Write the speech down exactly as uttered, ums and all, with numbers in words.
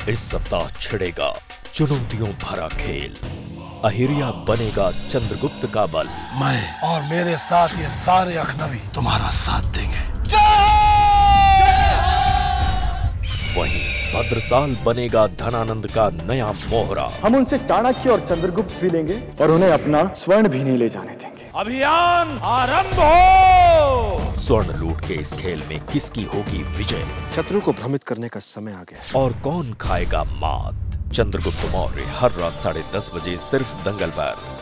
इस सप्ताह छिड़ेगा चुनौतियों भरा खेल। अहिर्या बनेगा चंद्रगुप्त का बल। मैं और मेरे साथ ये सारे अखनवी तुम्हारा साथ देंगे। वहीं भद्रसाल बनेगा धनानंद का नया मोहरा। हम उनसे चाणक्य और चंद्रगुप्त भी लेंगे और उन्हें अपना स्वर्ण भी नहीं ले जाने देंगे। अभियान आरंभ हो। स्वर्ण लूट के इस खेल में किसकी होगी विजय? शत्रु को भ्रमित करने का समय आ गया। और कौन खाएगा मात? चंद्रगुप्त मौर्य हर रात साढ़े दस बजे सिर्फ दंगल पर।